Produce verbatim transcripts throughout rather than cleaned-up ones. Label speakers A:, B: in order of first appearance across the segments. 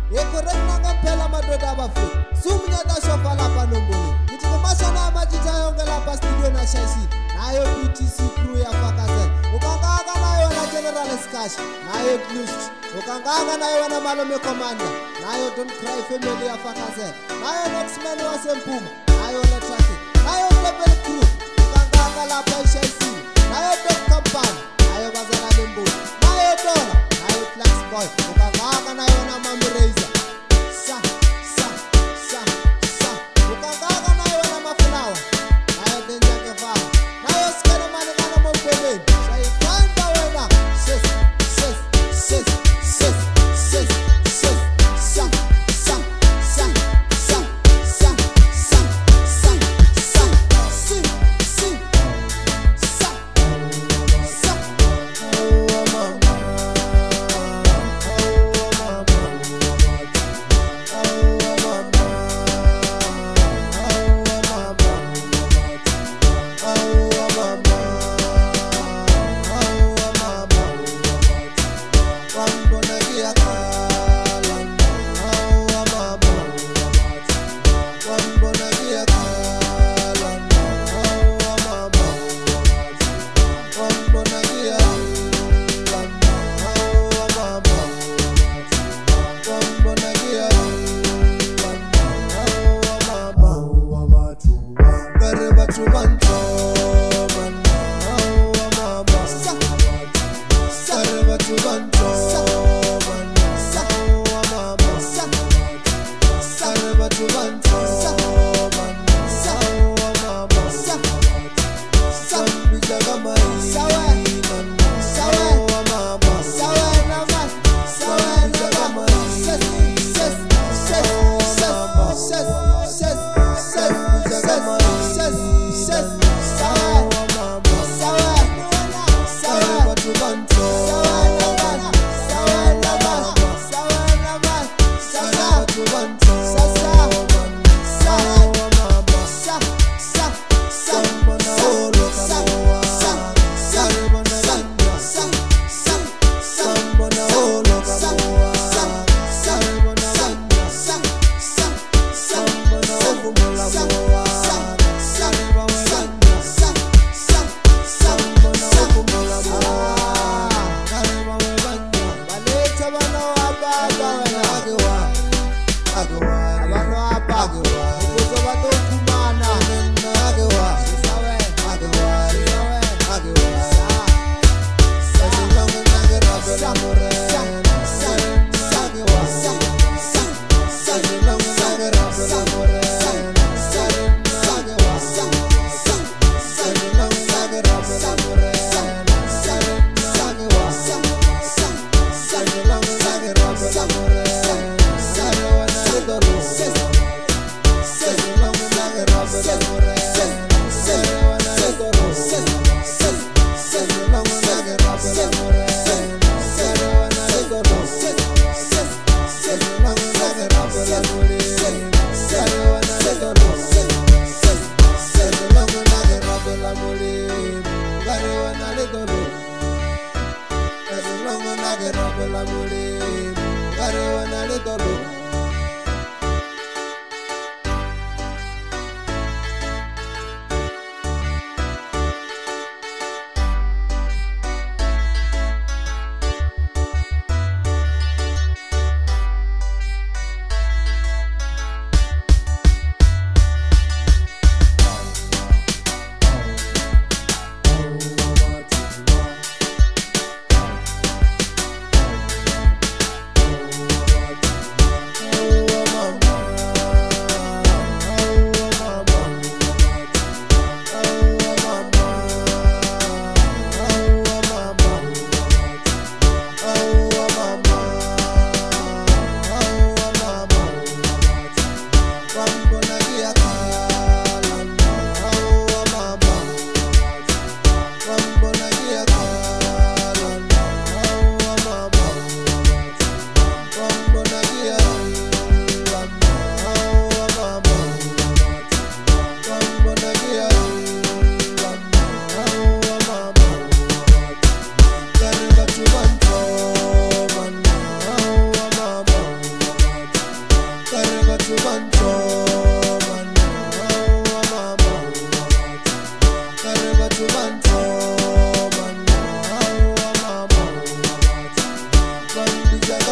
A: Ekorena ngampela madoda abafu. Sumnyata shofa lapha nombolo. Ngithi kumashana amajita yonke lapha studio na shaisi. Nayo B T C crew yafakaze. Ukangaka nayo na General Skash. Nayo Clust. Ukangaka nayo na Malome Commander. Nayo Don't Cry Family yafakaze. Nayo Next Man wasempuma. Nayo na Traffic. Nayo Double Crew. Ukangaka lapha shaisi. Nayo Top Company. Nayo bazana Limpopo. Nayo Dona. Nayo Flax Boy. Ukangaka nayo na Mami Razor. Sa sa sa sa. Ukangaka nayo na Mafulawa. Nayo Denja Keva. Nayo Skena Mani kana Mompele. Say kanda wena. Sis sis sis sis sis sis sa sa sa sa sa sa sa sa si si sa sa. Oh mama.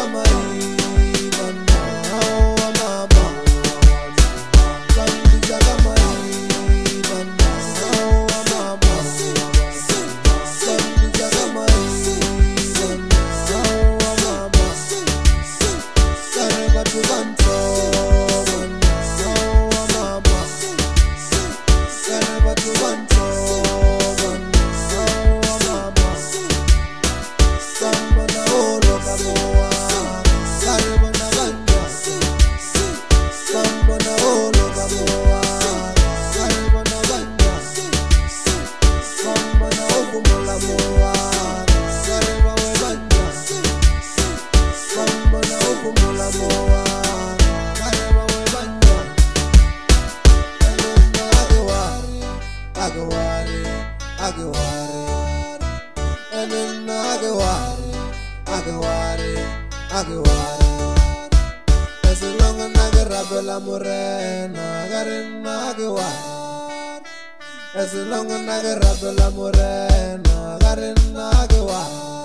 A: As long as I get up, la morena, garena,